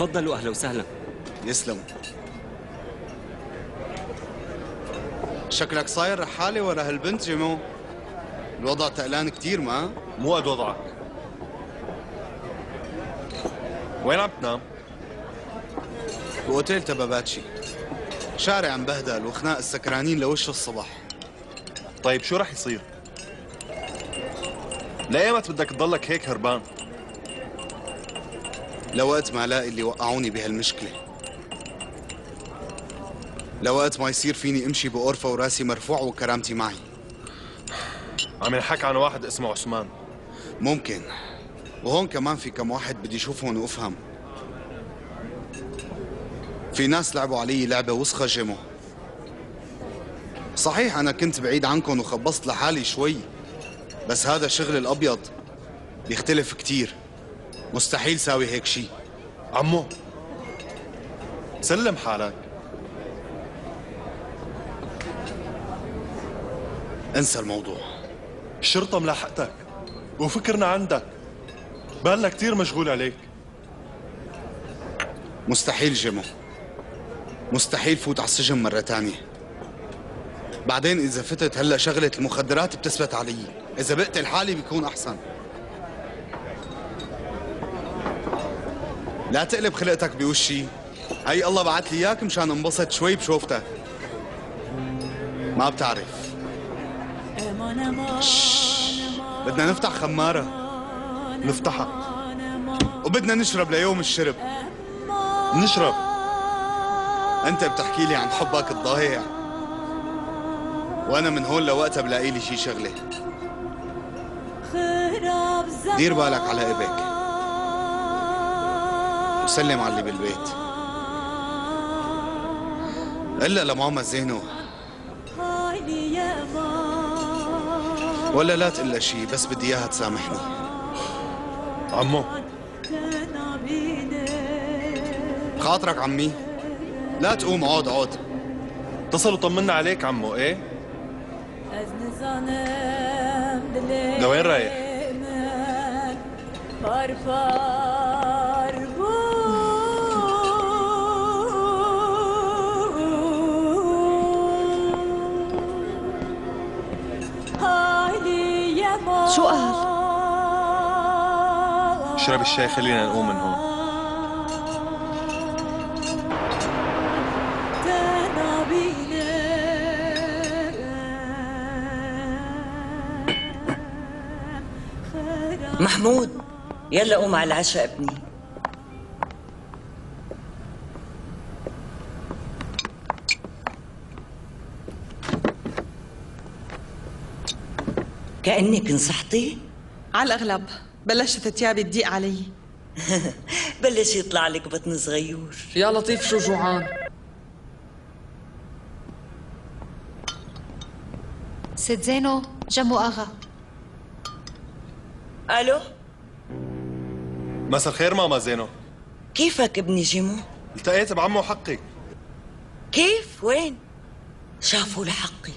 تفضلوا اهلا وسهلا. يسلموا. شكلك صاير رحالة ورا هالبنت جيمو. الوضع تقلان كتير ما؟ مو قد وضعك. وين عم تنام؟ بأوتيل تباباتشي. شارع مبهدل وخناق السكرانين لوش الصبح. طيب شو رح يصير؟ لأيمت بدك تضلك هيك هربان؟ لوقت ما الاقي اللي وقعوني بهالمشكلة. لوقت ما يصير فيني امشي بغرفة وراسي مرفوع وكرامتي معي. عم ينحكى عن واحد اسمه عثمان. ممكن. وهون كمان في كم واحد بدي اشوفهم وافهم. في ناس لعبوا علي لعبة وسخة جيمو. صحيح أنا كنت بعيد عنكم وخبصت لحالي شوي، بس هذا شغل الأبيض بيختلف كتير. مستحيل ساوي هيك شي. عمو سلم حالك. انسى الموضوع. الشرطة ملاحقتك وفكرنا عندك، بالنا كتير مشغول عليك. مستحيل جيمو، مستحيل فوت على السجن مرة تانية. بعدين إذا فتت هلا شغلة المخدرات بتثبت علي، إذا بقتل حالي بيكون أحسن. لا تقلب خلقتك بوشي. هي الله بعت لي إياك مشان انبسط شوي بشوفتك. ما بتعرف. بدنا نفتح خمارة. نفتحها وبدنا نشرب ليوم الشرب. نشرب. أنت بتحكي لي عن حبك الضايع، وأنا من هون لوقتها بلاقي لي شي شغلة. دير بالك على إبك وسلم على اللي بالبيت. إلا لماما زينو، ولا لا تقلها شي، بس بدي إياها تسامحني. عمو خاطرك عمي؟ لا تقوم، عود عود. اتصل وطمنا عليك عمو. ايه لوين رايح؟ شو قال؟ اشرب الشاي خلينا نقوم من هون. محمود يلا قوم على العشاء ابني. كأنك انصحتي؟ على الأغلب بلشت ثيابي تضيق علي. بلش يطلع لك بطن صغير. يا لطيف شو جوعان. ست زينو جمو أغا. ألو مساء الخير ماما زينو. كيفك ابني جيمو؟ التقيت بعمو حقي. كيف؟ وين؟ شافوا لحقي.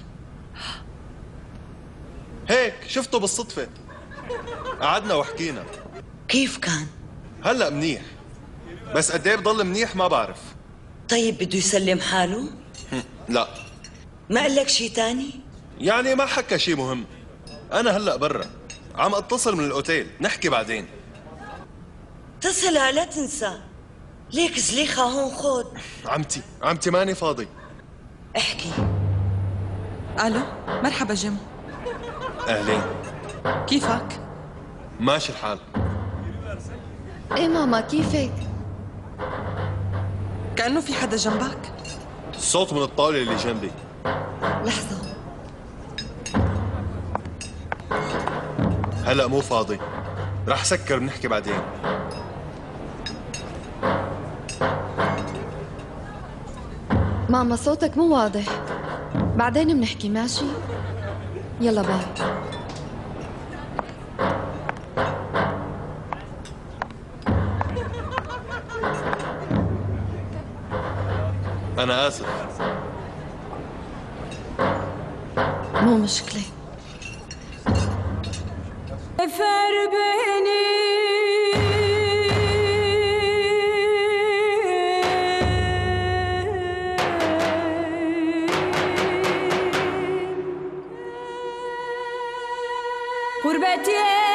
هيك شفته بالصدفة، قعدنا وحكينا. كيف كان؟ هلا منيح، بس قد ايه بضل منيح ما بعرف. طيب بده يسلم حاله؟ لا. ما قال لك شيء تاني؟ يعني ما حكى شيء مهم. أنا هلا برا عم اتصل من الأوتيل، نحكي بعدين. اتصلها لا تنسى. ليك زليخة هون خود. عمتي ماني فاضي. احكي. ألو مرحبا جيمو. أهلين. كيفك؟ ماشي الحال. ايه ماما كيفك؟ كأنه في حدا جنبك. الصوت من الطاولة اللي جنبي. لحظة. هلا مو فاضي، رح سكر بنحكي بعدين. ماما صوتك مو واضح، بعدين بنحكي ماشي؟ يلا باي. أنا آسف. مو مشكلة. فر بيني غربتي